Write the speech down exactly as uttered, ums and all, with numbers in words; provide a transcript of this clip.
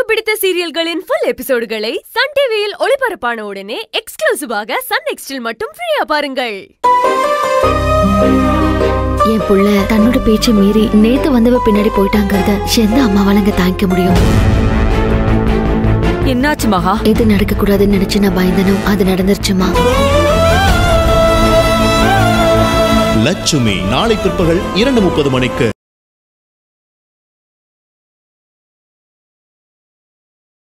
பிடித்த சீரியல்களின் full எபிசோடுகளை Sun டிவியில் ஒளிபரப்பான உடனே எக்ஸ்க்ளூசிவாக சன் நெக்ஸ்டில் மட்டும் ஃப்ரீயா பாருங்கள். என் புள்ள தன்னோட பேச்சை மீறி நேத்து வந்தவ பின்னாடி போயிட்டாங்கறத எந்த அம்மாவாலங்க தாங்கிக்க முடியும்? என்னாச்சு மகா? எது நடக்க கூடாதுன்னு நினைச்சு நான் பயந்தனும் அது நடந்துருச்சுமா. லட்சுமி நாளை பிற்பகல் இரண்டு முப்பது மணிக்கு.